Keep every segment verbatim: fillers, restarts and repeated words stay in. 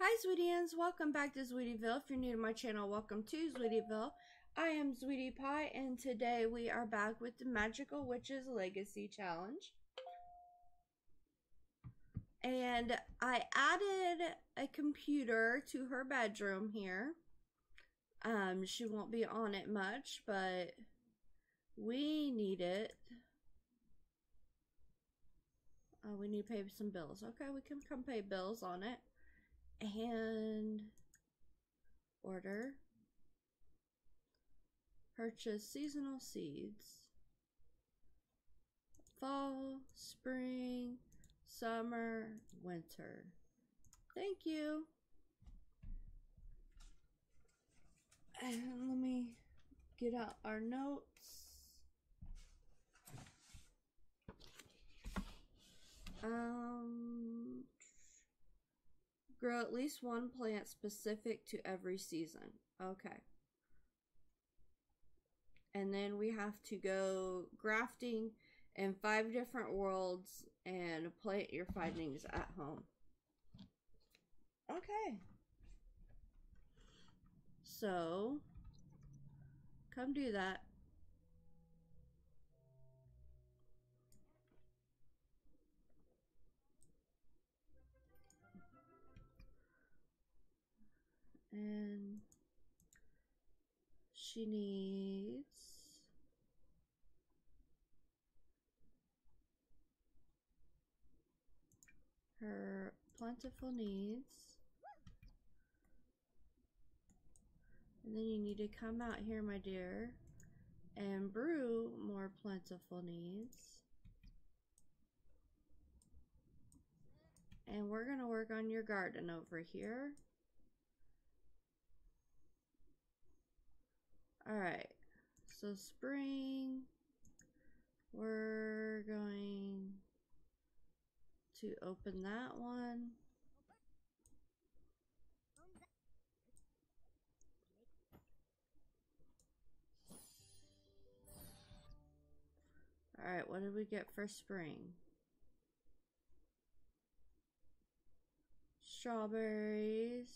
Hi Sweetians, welcome back to Sweetieville. If you're new to my channel, welcome to Sweetieville. I am Sweetie Pie and today we are back with the Magical Witches Legacy Challenge. And I added a computer to her bedroom here. Um, she won't be on it much, but we need it. Oh, we need to pay some bills. Okay, we can come pay bills on it. And order. Purchase seasonal seeds. Fall, spring, summer, winter. Thank you. And let me get out our notes. Um, grow at least one plant specific to every season. Okay. And then we have to go grafting in five different worlds and plant your findings at home. Okay. So, come do that. And she needs her plentiful needs. And then you need to come out here, my dear, and brew more plentiful needs. And we're going to work on your garden over here. Alright, so spring, we're going to open that one. Alright, what did we get for spring? Strawberries.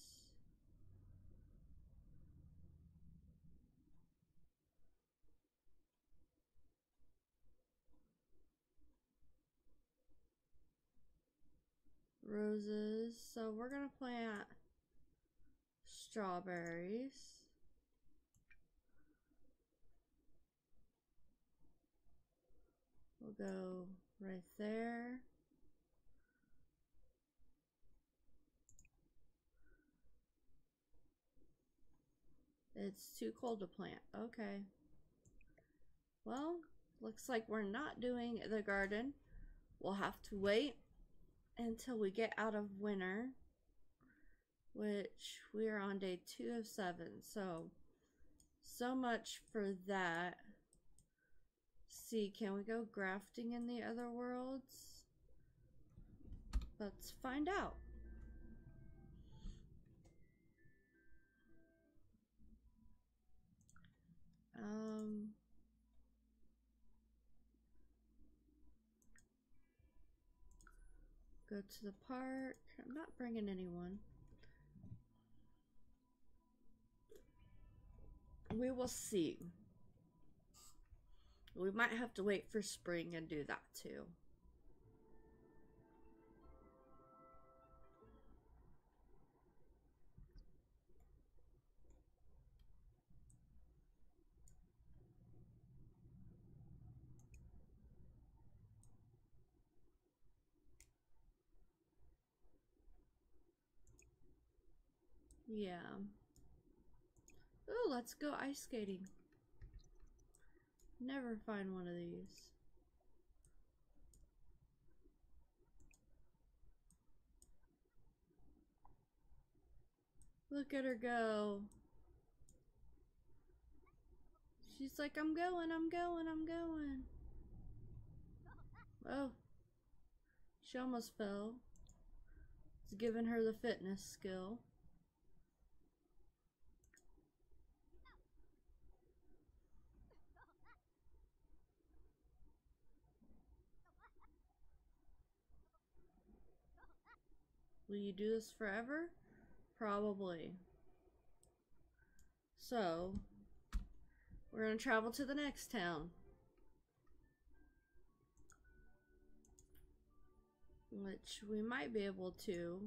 Roses. So we're going to plant strawberries. We'll go right there. It's too cold to plant. Okay. Well, looks like we're not doing the garden. We'll have to wait until we get out of winter, which we are on day two of seven. So, so much for that. See, can we go grafting in the other worlds? Let's find out. Um, go to the park. I'm not bringing anyone. We will see. We might have to wait for spring and do that too. Yeah. Oh, let's go ice skating. Never find one of these. Look at her go. She's like, I'm going, I'm going, I'm going. Oh. She almost fell. It's giving her the fitness skill. Will you do this forever? Probably. So, we're gonna travel to the next town. Which we might be able to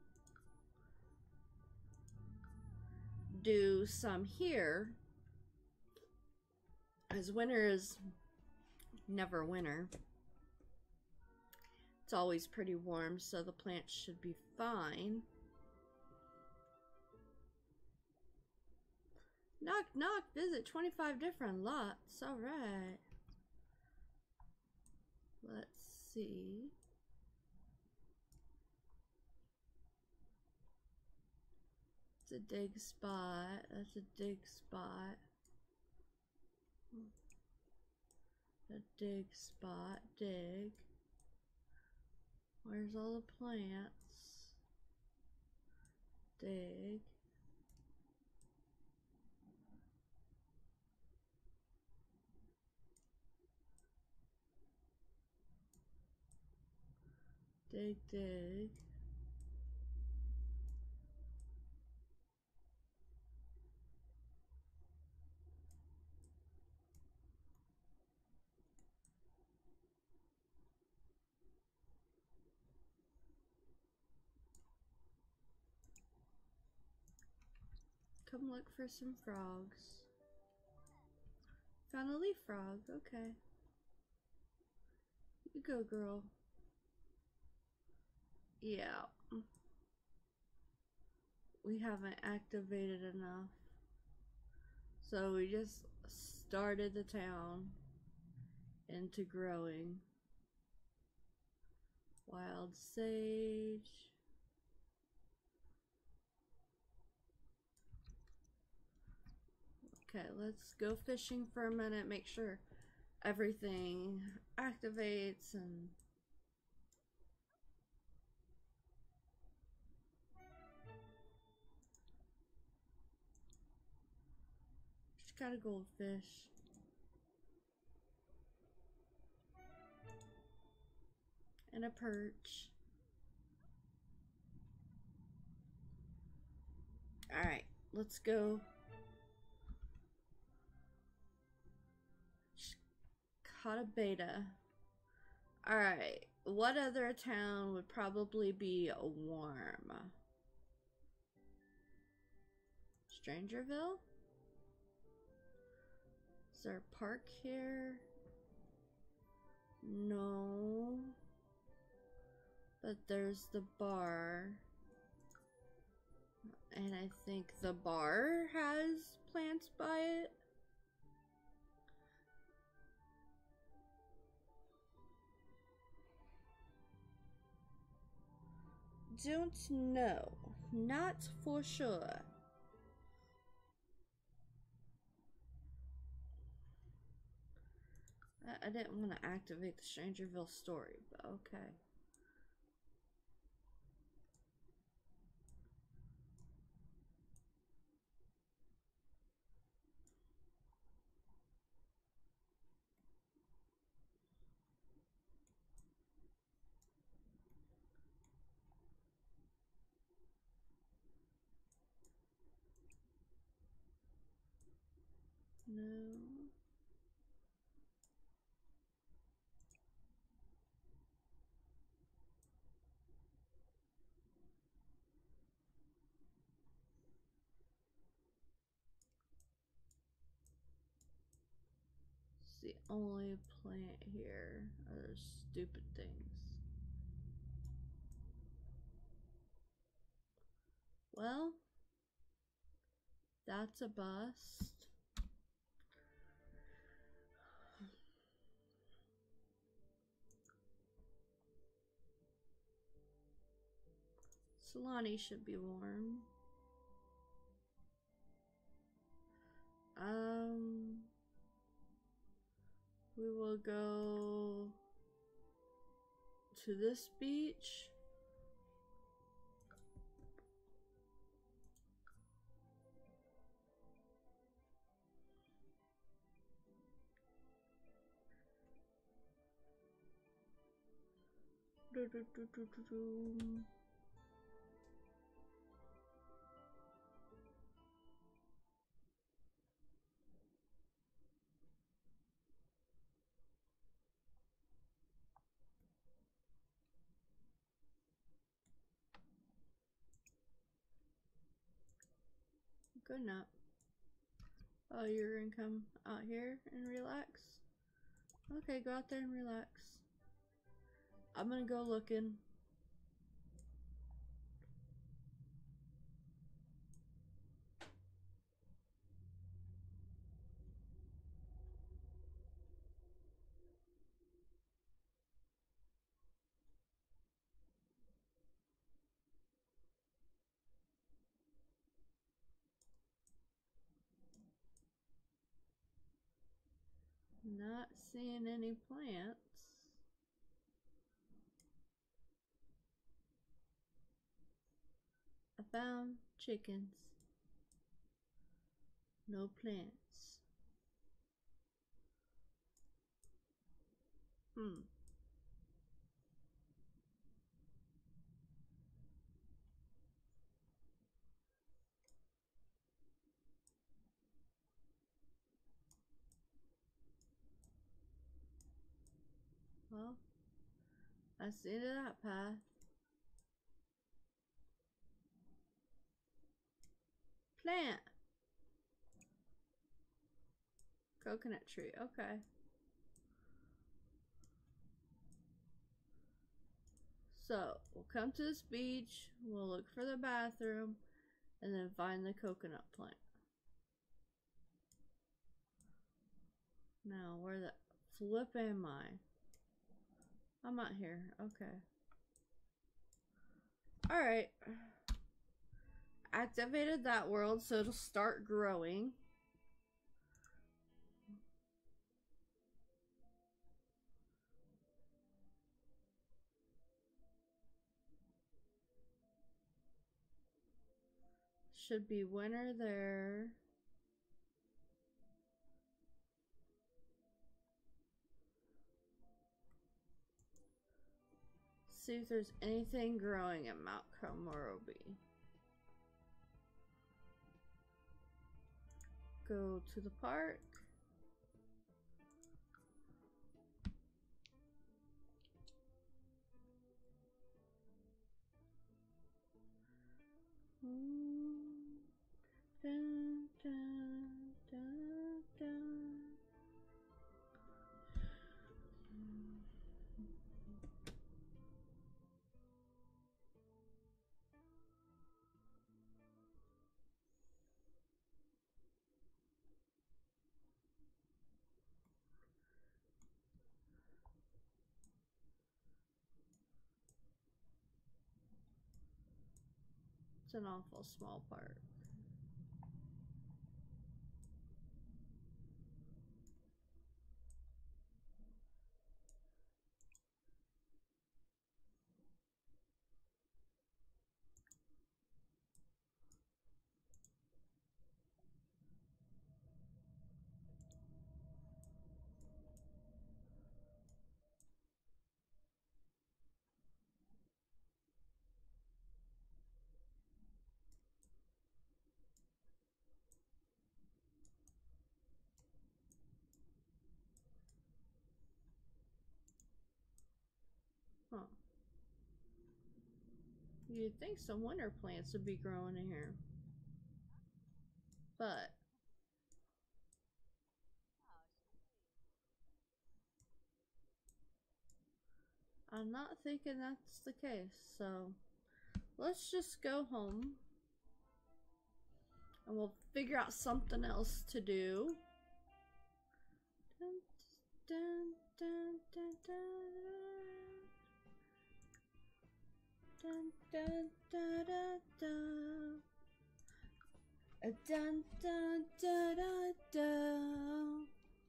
do some here. As winter is never winter. It's always pretty warm, so the plants should be fine. Knock, knock, visit twenty-five different lots. Alright. Let's see. It's a dig spot. That's a dig spot. A dig spot. Dig. Where's all the plants? Dig. Dig, dig. Come look for some frogs. Found a leaf frog. Okay. You go, girl. Yeah. We haven't activated enough. So we just started the town into growing. Wild sage. Okay, let's go fishing for a minute, make sure everything activates and just got a goldfish. And a perch. Alright, let's go. Caught a beta. Alright, what other town would probably be warm? Strangerville? Is there a park here? No. But there's the bar. And I think the bar has plants by it. Don't know. Not for sure. I, I didn't want to activate the Strangerville story, but okay. No. It's the only plant here. Other stupid things. Well, that's a bust. Solani should be warm. Um, we will go to this beach. Do, do, do, do, do, do. Good nap. Oh, you're gonna come out here and relax? Okay, go out there and relax. I'm gonna go looking. Not seeing any plants. I found chickens. No plants. Hmm. Well, that's the end of that path. Plant. Coconut tree. Okay. So, we'll come to this beach, we'll look for the bathroom, and then find the coconut plant. Now, where the flip am I? I'm out here. Okay. Alright. Activated that world, so it'll start growing. Should be winter there. See if there's anything growing at Mount Komorebi. Go to the park. Dun, dun, dun, dun. It's an awful small park. Huh. You'd think some winter plants would be growing in here. But I'm not thinking that's the case, so let's just go home and we'll figure out something else to do. Dun, dun, dun, dun, dun, dun, dun, dun, dun. Dun, dun, dun, dun, dun.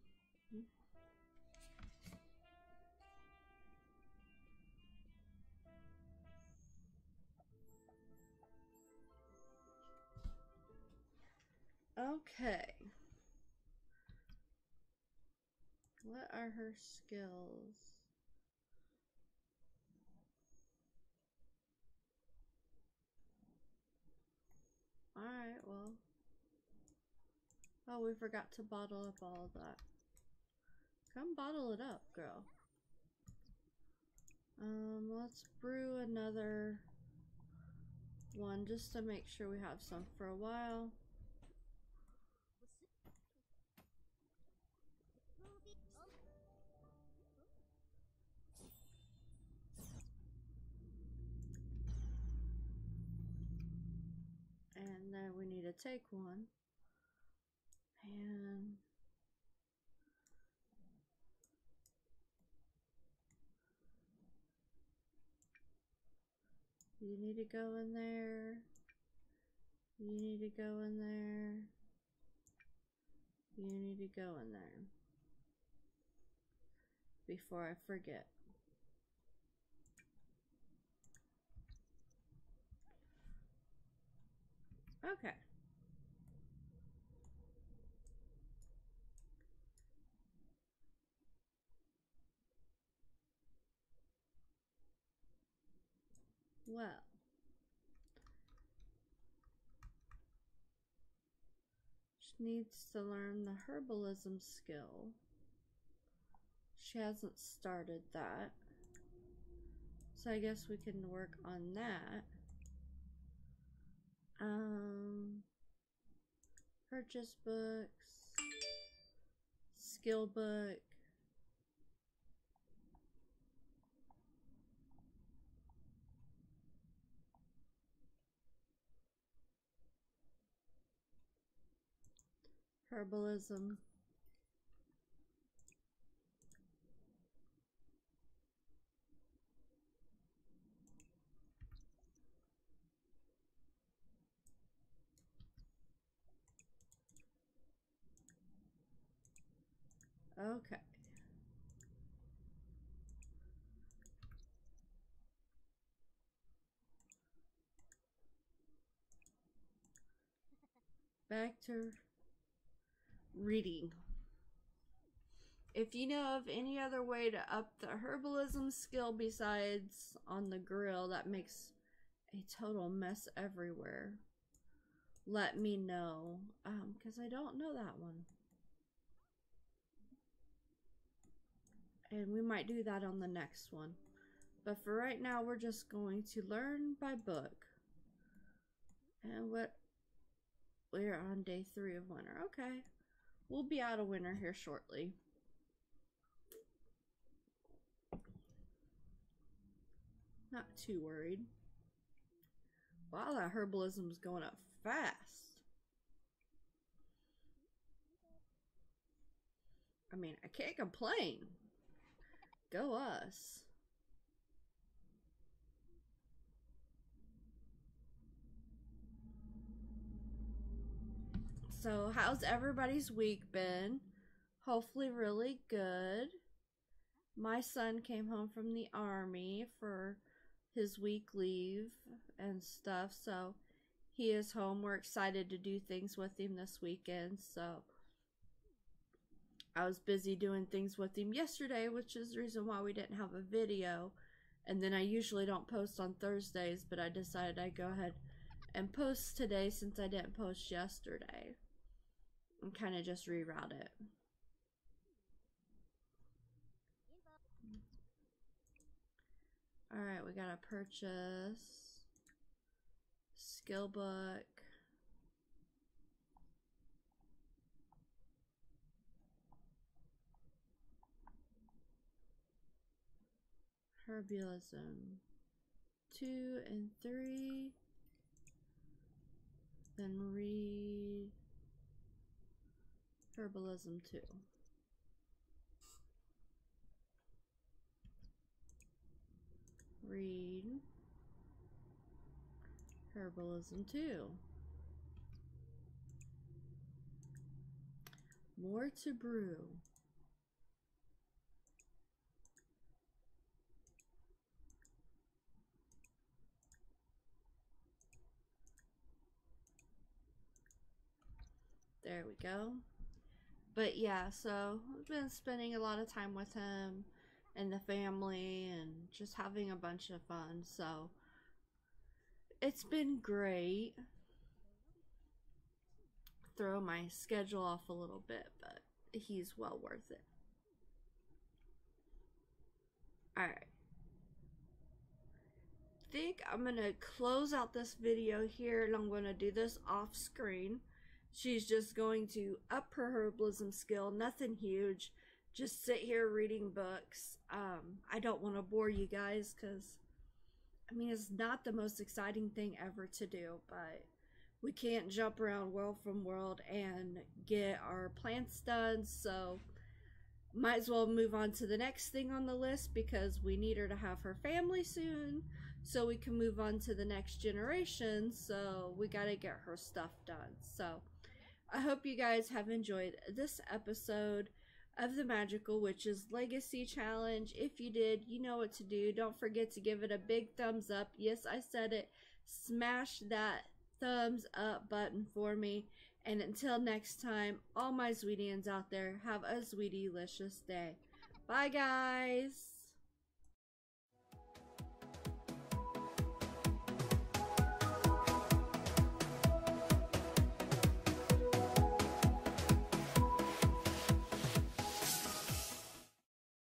Okay. What are her skills? Alright, well. Oh, we forgot to bottle up all of that. Come bottle it up, girl. Um, let's brew another one just to make sure we have some for a while. to take one. And you need to go in there. You need to go in there. You need to go in there. Before I forget. Okay. Well. She needs to learn the herbalism skill. She hasn't started that. So I guess we can work on that. Um, purchase books. Skill book. Herbalism. Okay. Back to reading. If you know of any other way to up the herbalism skill besides on the grill that makes a total mess everywhere, let me know. Um, because I don't know that one. And we might do that on the next one. But for right now, we're just going to learn by book. And what... We're on day three of winter. Okay. We'll be out of winter here shortly. Not too worried. Wow, that herbalism's going up fast. I mean, I can't complain. Go us. So, how's everybody's week been? Hopefully really good. My son came home from the army for his week leave and stuff, so he is home. We're excited to do things with him this weekend, so I was busy doing things with him yesterday, which is the reason why we didn't have a video. And then I usually don't post on Thursdays, but I decided I'd go ahead and post today since I didn't post yesterday. And kind of just reroute it. Alright, we gotta purchase skill book. Herbalism two and three. Then read Herbalism two. Read Herbalism two. More to brew. There we go. But yeah, so I've been spending a lot of time with him and the family and just having a bunch of fun. So it's been great. Throw my schedule off a little bit, but he's well worth it. Alright. I think I'm going to close out this video here, and I'm going to do this off screen. She's just going to up her herbalism skill, nothing huge. Just sit here reading books. Um, I don't want to bore you guys because, I mean, it's not the most exciting thing ever to do, but we can't jump around world from world and get our plants done, so might as well move on to the next thing on the list because we need her to have her family soon so we can move on to the next generation. So we got to get her stuff done. So I hope you guys have enjoyed this episode of the Magical Witches Legacy Challenge. If you did, you know what to do. Don't forget to give it a big thumbs up. Yes, I said it. Smash that thumbs up button for me. And until next time, all my Zweetians out there, have a Zweety-licious day. Bye, guys!